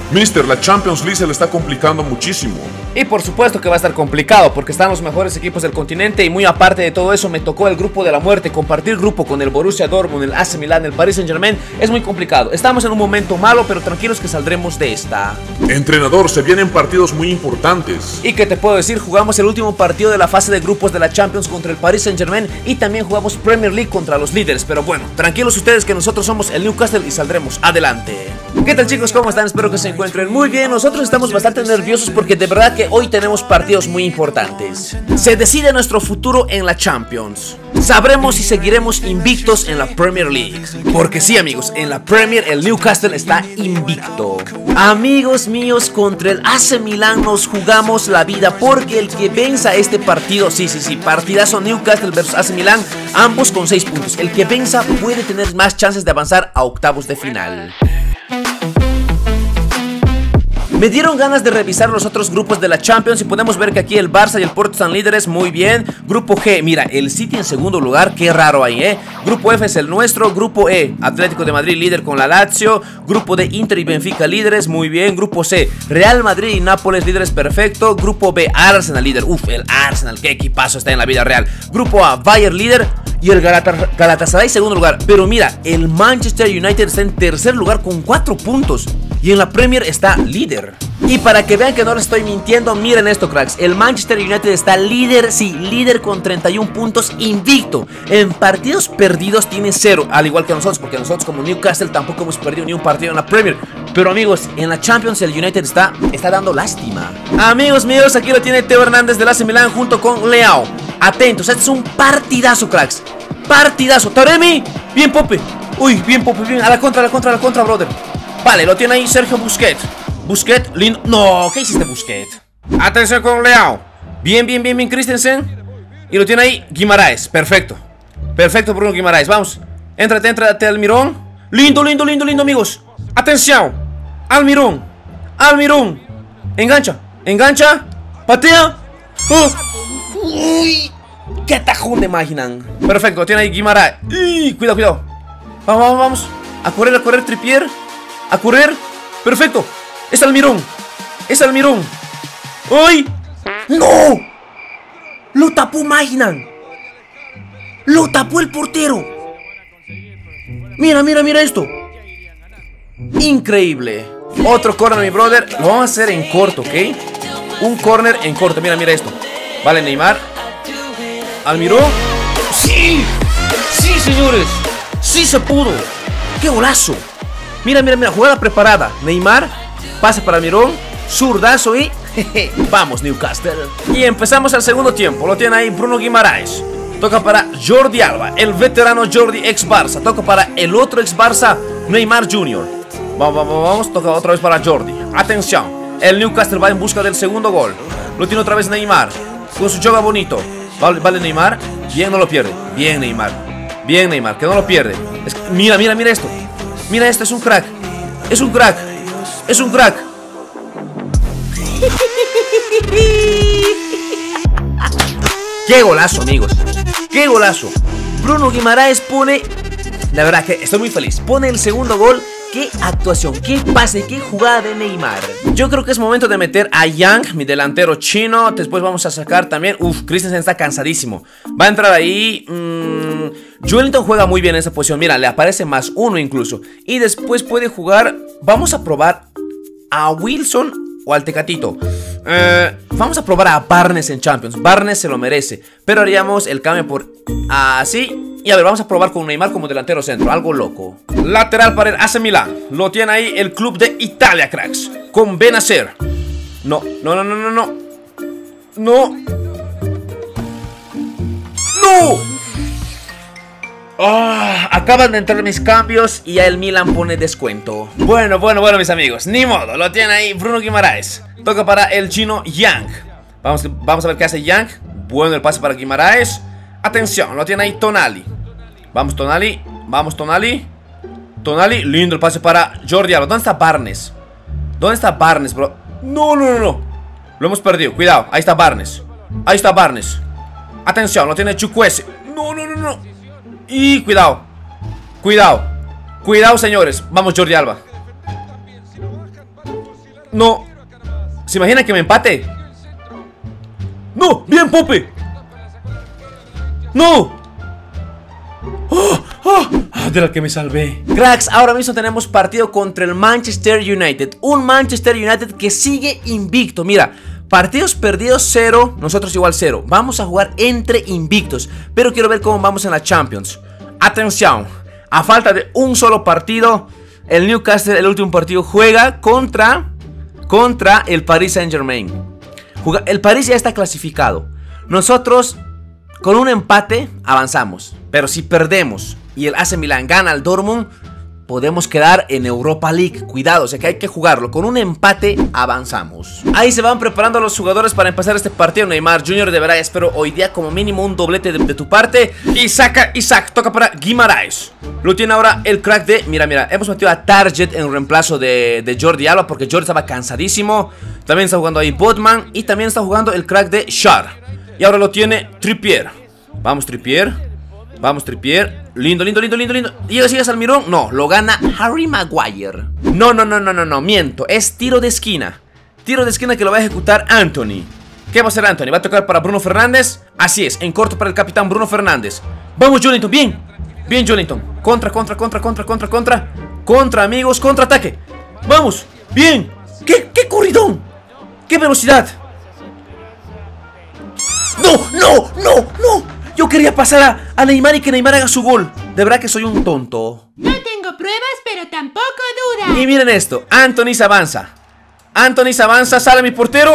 Mister, la Champions League se le está complicando muchísimo. Y por supuesto que va a estar complicado porque están los mejores equipos del continente. Y muy aparte de todo eso, me tocó el grupo de la muerte. Compartir grupo con el Borussia Dortmund, el AC Milan, el Paris Saint-Germain es muy complicado. Estamos en un momento malo, pero tranquilos que saldremos de esta. Entrenador, se vienen partidos muy importantes. ¿Y qué te puedo decir? Jugamos el último partido de la fase de grupos de la Champions contra el Paris Saint-Germain. Y también jugamos Premier League contra los líderes. Pero bueno, tranquilos ustedes que nosotros somos el Newcastle y saldremos adelante. ¿Qué tal, chicos? ¿Cómo están? Espero que se encuentren muy bien. Nosotros estamos bastante nerviosos porque de verdad que hoy tenemos partidos muy importantes. Se decide nuestro futuro en la Champions. Sabremos si seguiremos invictos en la Premier League. Porque sí, amigos, en la Premier el Newcastle está invicto. Amigos míos, contra el AC Milan nos jugamos la vida, porque el que venza este partido, sí, partidazo Newcastle versus AC Milan, ambos con 6 puntos. El que venza puede tener más chances de avanzar a octavos de final. Me dieron ganas de revisar los otros grupos de la Champions y podemos ver que aquí el Barça y el Porto están líderes, muy bien. Grupo G, mira, el City en segundo lugar, qué raro ahí, Grupo F es el nuestro. Grupo E, Atlético de Madrid líder con la Lazio. Grupo D, Inter y Benfica líderes, muy bien. Grupo C, Real Madrid y Nápoles líderes, perfecto. Grupo B, Arsenal líder, el Arsenal, qué equipazo está en la vida real. Grupo A, Bayern líder. Y el Galatasaray segundo lugar. Pero mira, el Manchester United está en tercer lugar con 4 puntos. Y en la Premier está líder. Y para que vean que no les estoy mintiendo, miren esto, cracks. El Manchester United está líder, sí, líder con 31 puntos, invicto. En partidos perdidos tiene 0, al igual que nosotros, porque nosotros como Newcastle tampoco hemos perdido ni un partido en la Premier. Pero amigos, en la Champions el United está dando lástima. Amigos míos, aquí lo tiene Theo Hernández del AC Milan junto con Leao. Atentos, este es un partidazo, cracks. Partidazo, Taremi, bien Pope. Uy, bien Pope, bien, a la contra, brother. Vale, lo tiene ahí Sergio Busquets. Busquets, lindo. No, ¿qué hiciste, Busquets? Atención con Leao. Bien, Christensen. Y lo tiene ahí Guimaraes, perfecto. Perfecto, Bruno Guimaraes, vamos. Éntrate, Almirón. Lindo, amigos. Atención, Almirón. Engancha. Patea. Uy, qué tajón de imaginan. Perfecto, lo tiene ahí Guimaraes. Cuidado. Vamos. A correr, Trippier. A correr. Perfecto. Es Almirón. ¡Ay! ¡No! Lo tapó Magnan. Lo tapó el portero. Mira esto. Increíble. Otro corner, mi brother. Lo vamos a hacer en corto, ¿ok? Un corner en corto. Mira esto. Vale, Neymar. Almirón. ¡Sí! ¡Sí, señores! ¡Sí se pudo! ¡Qué golazo! Mira, jugada preparada. Neymar, pase para Almirón, zurdazo y... Vamos, Newcastle. Y empezamos el segundo tiempo. Lo tiene ahí Bruno Guimaraes. Toca para Jordi Alba, el veterano Jordi ex Barça. Toca para el otro ex Barça, Neymar Jr. Vamos, toca otra vez para Jordi. Atención, el Newcastle va en busca del segundo gol. Lo tiene otra vez Neymar, con su joga bonito. Vale, Neymar, bien, no lo pierde. Bien, Neymar, que no lo pierde. Mira esto. Mira esto, es un crack. ¡Qué golazo, amigos! ¡Qué golazo! Bruno Guimaraes pone... La verdad que estoy muy feliz. Pone el segundo gol. ¡Qué actuación! ¡Qué pase! ¡Qué jugada de Neymar! Yo creo que es momento de meter a Yang, mi delantero chino. Después vamos a sacar también... Christensen está cansadísimo. Va a entrar ahí... Joelinton juega muy bien en esa posición. Mira, le aparece +1 incluso. Y después puede jugar... Vamos a probar a Wilson o al Tecatito. Vamos a probar a Barnes en Champions. Barnes se lo merece. Pero haríamos el cambio por... así. Y a ver, vamos a probar con Neymar como delantero centro. Algo loco. Lateral para el AC Milan. Lo tiene ahí el club de Italia, cracks. Con Benacer. No. Acaban de entrar mis cambios y ya el Milan pone descuento. Bueno, mis amigos, ni modo. Lo tiene ahí Bruno Guimaraes. Toca para el chino Yang. Vamos a ver qué hace Yang. Bueno, el pase para Guimaraes. Atención, lo tiene ahí Tonali. Vamos, Tonali, lindo el pase para Jordi Alba. ¿Dónde está Barnes? Bro? No. Lo hemos perdido, cuidado, ahí está Barnes. Atención, lo tiene Chukwueze. No. Y cuidado, señores. Vamos, Jordi Alba. No. ¿Se imagina que me empate? No, bien, Pope. No. De la que me salvé. Cracks, ahora mismo tenemos partido contra el Manchester United. Un Manchester United que sigue invicto. Mira, partidos perdidos 0, nosotros igual 0. Vamos a jugar entre invictos, pero quiero ver cómo vamos en la Champions. Atención, a falta de un solo partido, el Newcastle, el último partido, juega contra el Paris Saint-Germain. El Paris ya está clasificado. Nosotros con un empate avanzamos, pero si perdemos y el AC Milan gana al Dortmund, podemos quedar en Europa League. Cuidado, o sea que hay que jugarlo. Con un empate avanzamos. Ahí se van preparando los jugadores para empezar este partido. Neymar Jr. deberá, espero hoy día como mínimo un doblete de tu parte. Y saca Isaac, toca para Guimaraes. Lo tiene ahora el crack de... Mira, hemos metido a Target en reemplazo de Jordi Alba, porque Jordi estaba cansadísimo. También está jugando ahí Botman. Y también está jugando el crack de Shar. Y ahora lo tiene Trippier. Vamos Trippier. Vamos Trippier. Lindo. ¿Llegas al mirón? No, lo gana Harry Maguire. No, miento. Es tiro de esquina. Tiro de esquina que lo va a ejecutar Anthony. ¿Qué va a hacer Anthony? ¿Va a tocar para Bruno Fernández? Así es, en corto para el capitán Bruno Fernández. Vamos Joelinton, bien Joelinton. Contra, amigos, contraataque. Vamos, bien. ¿Qué corridón? ¿Qué velocidad? No. Yo quería pasar a Neymar y que Neymar haga su gol. De verdad que soy un tonto. No tengo pruebas, pero tampoco dudas. Y miren esto, Anthony se avanza, sale mi portero.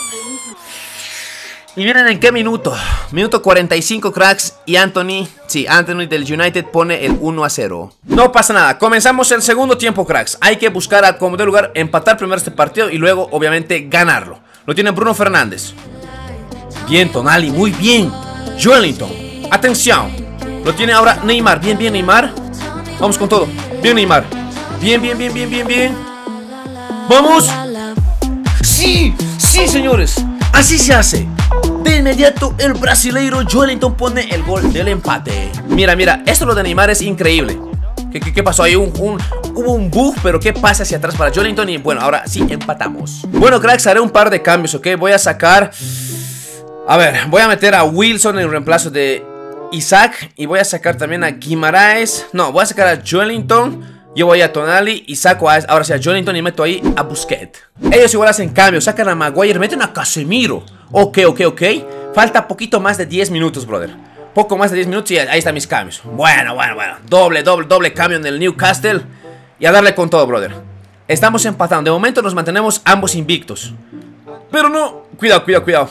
Y miren en qué minuto. Minuto 45, cracks. Y Anthony del United pone el 1-0. No pasa nada, comenzamos el segundo tiempo, cracks. Hay que buscar a como de lugar empatar primero este partido y luego obviamente ganarlo. Lo tiene Bruno Fernández. Bien, Tonali, muy bien. Joelinton, atención. Lo tiene ahora Neymar, bien Neymar. Vamos con todo, bien Neymar. Bien. Vamos. Sí, señores, así se hace. De inmediato el brasileiro Joelinton pone el gol del empate. Mira, esto lo de Neymar es increíble. ¿Qué pasó? Ahí hubo un bug, pero ¿qué pasa hacia atrás para Joelinton? Y bueno, ahora sí empatamos. Bueno, cracks, haré un par de cambios, ¿ok? Voy a sacar... A ver, voy a meter a Wilson en el reemplazo de Isaac. Y voy a sacar también a Guimaraes. No, voy a sacar a Joelinton. Yo voy a Tonali y saco ahora sí a Joelinton y meto ahí a Busquets. Ellos igual hacen cambios, sacan a Maguire, meten a Casemiro. Ok. Falta poquito más de 10 minutos, brother. Poco más de 10 minutos y ahí están mis cambios. Bueno. Doble cambio en el Newcastle. Y a darle con todo, brother. Estamos empatando, de momento nos mantenemos ambos invictos. Pero no, cuidado.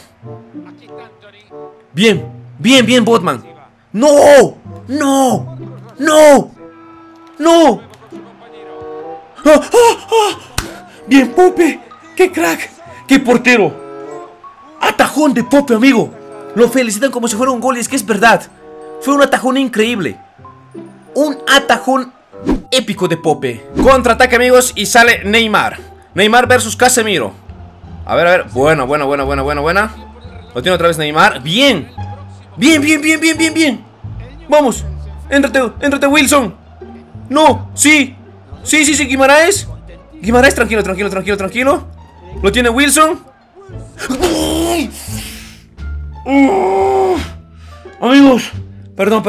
Bien, Botman. No. Bien, Pope. Qué crack. Qué portero. Atajón de Pope, amigo. Lo felicitan como si fuera un gol y es que es verdad. Fue un atajón increíble. Un atajón épico de Pope. Contraataque, amigos, y sale Neymar. Neymar versus Casemiro. A ver. Buena. Lo tiene otra vez Neymar. Bien. Vamos. Éntrate, Wilson. No, sí, Guimaraes, tranquilo. Lo tiene Wilson. Amigos, perdón.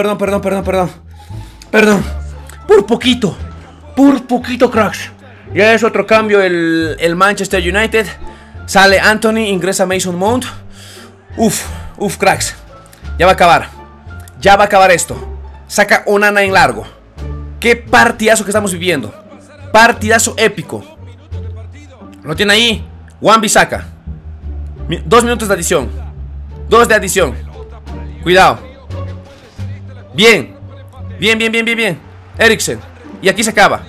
Por poquito, cracks. Ya es otro cambio el Manchester United. Sale Anthony, ingresa Mason Mount. Uf, cracks. Ya va a acabar esto. Saca Onana en largo. Qué partidazo que estamos viviendo. Partidazo épico. Lo tiene ahí Wan-Bissaka. 2 minutos de adición. 2 de adición. Cuidado. Bien. Eriksen. Y aquí se acaba.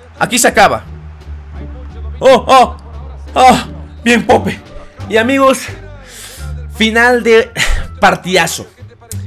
Oh. Bien, Pope. Y amigos, final de partidazo.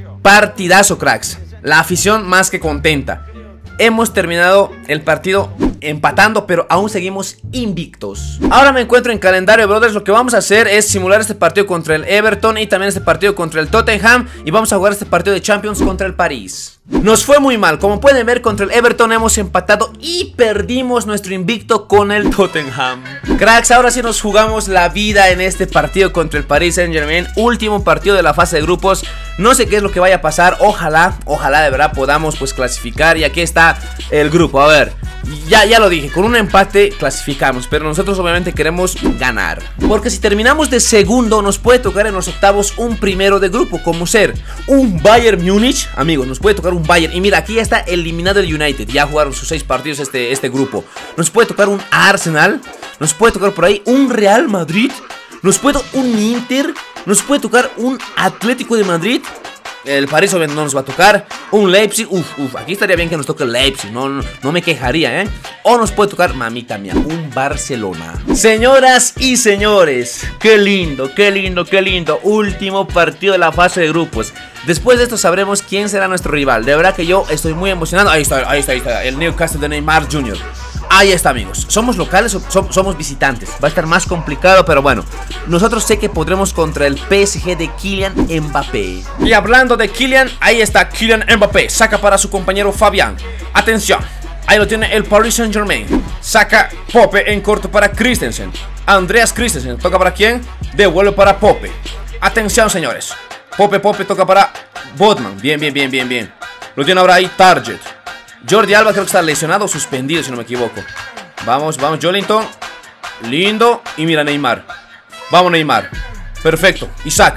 Partidazo, cracks. La afición más que contenta. Hemos terminado el partido empatando, pero aún seguimos invictos. Ahora me encuentro en calendario, brothers. Lo que vamos a hacer es simular este partido contra el Everton y también este partido contra el Tottenham. Y vamos a jugar este partido de Champions contra el París. Nos fue muy mal, como pueden ver contra el Everton hemos empatado y perdimos nuestro invicto con el Tottenham. Cracks, ahora sí nos jugamos la vida en este partido contra el Paris Saint-Germain. Último partido de la fase de grupos. No sé qué es lo que vaya a pasar, ojalá de verdad podamos pues clasificar. Y aquí está el grupo, a ver. Ya lo dije, con un empate clasificamos, pero nosotros obviamente queremos ganar, porque si terminamos de segundo nos puede tocar en los octavos un primero de grupo, como ser un Bayern Múnich, amigos, nos puede tocar un Bayern. Y mira, aquí ya está eliminado el United, ya jugaron sus 6 partidos este grupo. Nos puede tocar un Arsenal, nos puede tocar por ahí un Real Madrid, nos puede tocar un Inter, nos puede tocar un Atlético de Madrid. El París obviamente no nos va a tocar. Un Leipzig, aquí estaría bien que nos toque el Leipzig, no me quejaría, O nos puede tocar, mamita mía, un Barcelona. Señoras y señores, qué lindo, qué lindo, qué lindo. Último partido de la fase de grupos. Después de esto sabremos quién será nuestro rival. De verdad que yo estoy muy emocionado. Ahí está, el Newcastle de Neymar Jr. Ahí está, amigos. ¿Somos locales o somos visitantes? Va a estar más complicado, pero bueno. Nosotros sé que podremos contra el PSG de Kylian Mbappé. Y hablando de Kylian, ahí está Kylian Mbappé. Saca para su compañero Fabián. Atención. Ahí lo tiene el Paris Saint-Germain. Saca Pope en corto para Christensen. Andreas Christensen. ¿Toca para quién? Devuelve para Pope. Atención, señores. Pope toca para Botman. Bien. Lo tiene ahora ahí Target. Jordi Alba creo que está lesionado o suspendido, si no me equivoco. Vamos, Joelinton. Lindo. Y mira Neymar. Vamos, Neymar. Perfecto. Isaac.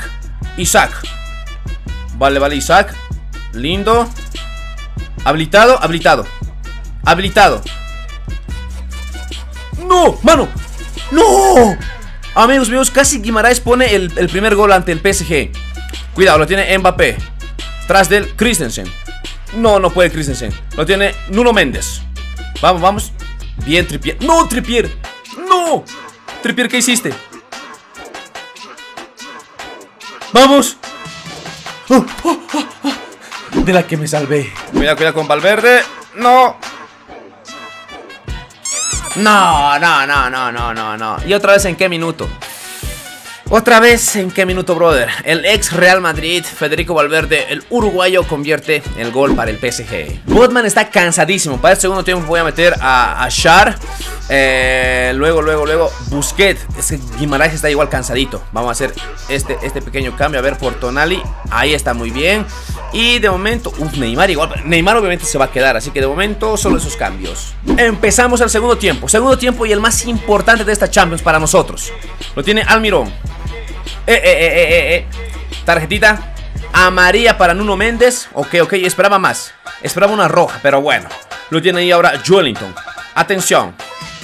Vale, Isaac. Lindo. Habilitado. ¡No! ¡Mano! ¡No! Amigos, casi Guimaraes pone el primer gol ante el PSG. Cuidado, lo tiene Mbappé. Tras del Christensen. No puede Christensen. Lo tiene Nuno Méndez. Vamos. Bien, Trippier. ¡No, Trippier! ¡No! Trippier, ¿qué hiciste? ¡Vamos! De la que me salvé. Cuidado con Valverde. ¡No! No. ¿Y otra vez en qué minuto? Brother? El ex Real Madrid, Federico Valverde, el uruguayo, convierte el gol para el PSG. Botman está cansadísimo. Para el segundo tiempo voy a meter a Schär. Luego Busquets. Es que Guimaraes está igual cansadito. Vamos a hacer este pequeño cambio. A ver, por Tonali. Ahí está muy bien. Y de momento, Neymar igual. Neymar obviamente se va a quedar, así que de momento solo esos cambios. Empezamos el segundo tiempo. Segundo tiempo y el más importante de esta Champions para nosotros. Lo tiene Almirón. Tarjetita amarilla para Nuno Méndez. Ok, esperaba más. Esperaba una roja, pero bueno. Lo tiene ahí ahora Joelinton. Atención.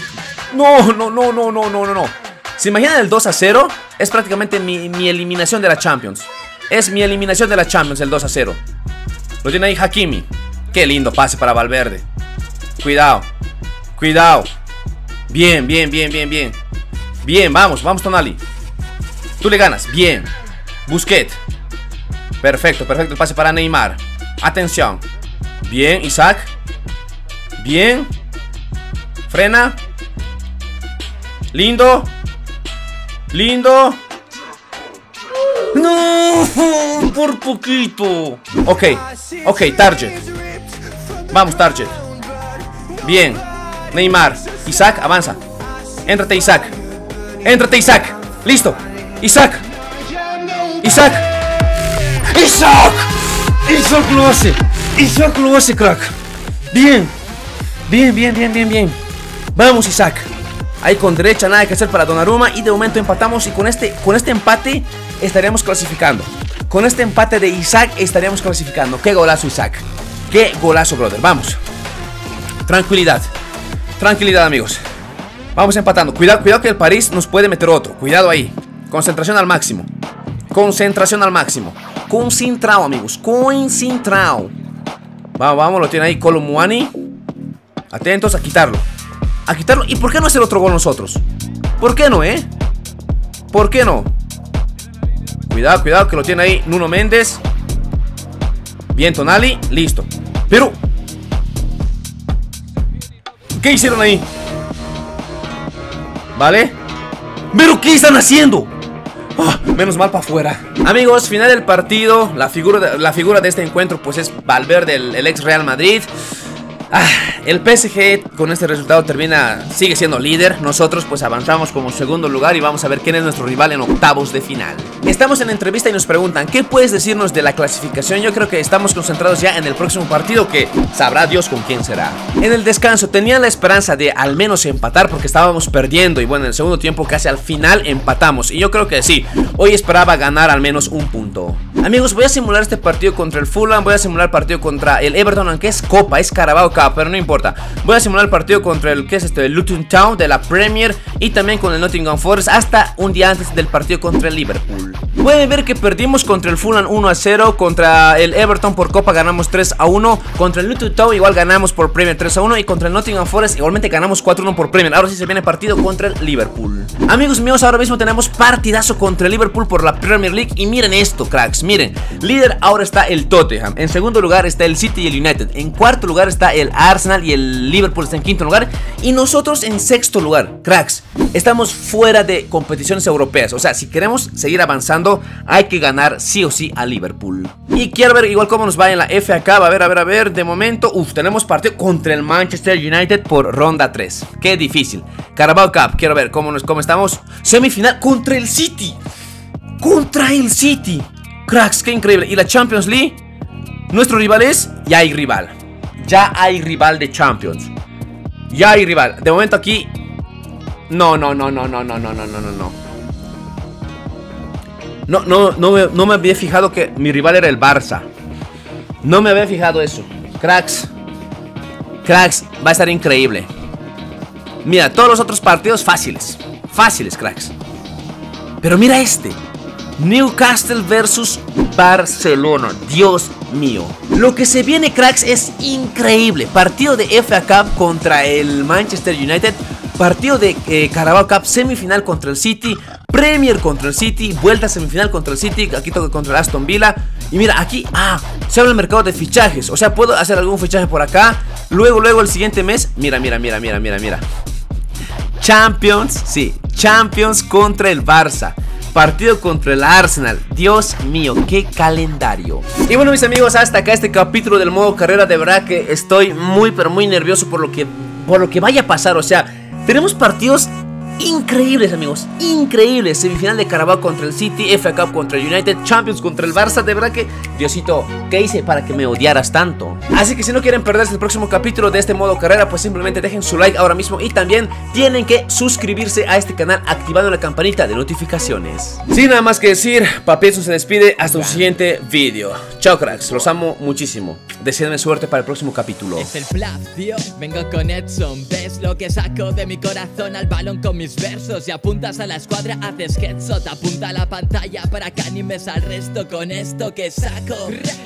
No. ¿Se imaginan el 2-0? Es prácticamente mi eliminación de la Champions. Es mi eliminación de la Champions, el 2-0. Lo tiene ahí Hakimi. Qué lindo pase para Valverde. Cuidado. Bien. Bien, vamos Tonali. Tú le ganas, bien. Busquets. Perfecto el pase para Neymar. Atención. Bien, Isaac. Bien. Frena. Lindo. No, por poquito. Ok, Target. Vamos, Target. Bien. Neymar. Isaac, avanza. Éntrate, Isaac. Listo. Isaac lo hace, crack. Bien. Vamos, Isaac. Ahí con derecha, nada que hacer para Donnarumma. Y de momento empatamos. Y con este empate estaríamos clasificando. Con este empate de Isaac estaríamos clasificando. Qué golazo, Isaac. Qué golazo, brother. Vamos. Tranquilidad, amigos. Vamos empatando. Cuidado que el París nos puede meter otro. Cuidado ahí. Concentración al máximo. Concentrado, amigos. Vamos, lo tiene ahí Kolo Muani. Atentos a quitarlo. ¿Y por qué no hacer otro gol nosotros? ¿Por qué no, ¿Por qué no? Cuidado que lo tiene ahí Nuno Méndez. Bien, Tonali, listo. Pero ¿Qué hicieron ahí? ¿Vale? ¿Pero qué están haciendo? Oh, menos mal para afuera. Amigos, final del partido. La figura de este encuentro pues es Valverde, el ex Real Madrid. El PSG con este resultado sigue siendo líder. Nosotros pues avanzamos como segundo lugar y vamos a ver quién es nuestro rival en octavos de final. Estamos en la entrevista y nos preguntan ¿qué puedes decirnos de la clasificación? Yo creo que estamos concentrados ya en el próximo partido, que sabrá Dios con quién será. En el descanso tenía la esperanza de al menos empatar porque estábamos perdiendo, y bueno, en el segundo tiempo casi al final empatamos, y yo creo que sí, hoy esperaba ganar al menos un punto. Amigos, voy a simular este partido contra el Fulham, voy a simular el partido contra el Everton, aunque es Copa, es Carabao Cup, pero no importa. Voy a simular el partido contra el Luton Town de la Premier, y también con el Nottingham Forest hasta un día antes del partido contra el Liverpool. Pueden ver que perdimos contra el Fulham 1-0, contra el Everton por Copa ganamos 3-1, contra el Luton Town igual ganamos por Premier 3-1, y contra el Nottingham Forest igualmente ganamos 4-1 por Premier. Ahora sí se viene partido contra el Liverpool. Amigos míos, ahora mismo tenemos partidazo contra el Liverpool por la Premier League, y miren esto, cracks, miren. Líder ahora está el Tottenham, en segundo lugar está el City y el United, en cuarto lugar está el Arsenal y el Liverpool está en quinto lugar, y nosotros en sexto lugar. Cracks, estamos fuera de competiciones europeas, o sea, si queremos seguir avanzando hay que ganar sí o sí a Liverpool. Y quiero ver igual cómo nos va en la FA Cup. A ver, de momento, tenemos partido contra el Manchester United por ronda 3. Qué difícil. Carabao Cup, quiero ver cómo estamos. Semifinal contra el City. Contra el City. Cracks, qué increíble. Y la Champions League, nuestro rival es... Ya hay rival. Ya hay rival de Champions. Ya hay rival. De momento aquí... No me había fijado que mi rival era el Barça. No me había fijado eso. Cracks, va a estar increíble. Mira, todos los otros partidos fáciles. Fáciles, cracks. Pero mira este. Newcastle versus Barcelona. Dios mío. Lo que se viene, cracks, es increíble. Partido de FA Cup contra el Manchester United. Partido de Carabao Cup, semifinal contra el City. Premier contra el City, vuelta semifinal contra el City. Aquí toca contra el Aston Villa. Y mira, aquí, se abre el mercado de fichajes. O sea, puedo hacer algún fichaje por acá. Luego el siguiente mes, mira. Champions, sí, Champions contra el Barça. Partido contra el Arsenal. Dios mío, qué calendario. Y bueno, mis amigos, hasta acá este capítulo del modo carrera. De verdad que estoy muy, pero muy nervioso por lo que vaya a pasar. O sea, tenemos partidos increíbles, amigos, increíbles. Semifinal de Carabao contra el City, FA Cup contra el United, Champions contra el Barça. De verdad que, Diosito, ¿qué hice para que me odiaras tanto? Así que si no quieren perderse el próximo capítulo de este modo carrera, pues simplemente dejen su like ahora mismo. Y también tienen que suscribirse a este canal activando la campanita de notificaciones. Sin nada más que decir, Papiezo se despide hasta un siguiente vídeo. Chao, cracks, los amo muchísimo. Deseenme suerte para el próximo capítulo. Es el Flav, tío, vengo con Edson. ¿Ves lo que saco de mi corazón al balón con mis versos? Y apuntas a la escuadra, haces headshot. Apunta a la pantalla para que animes al resto con esto que saco.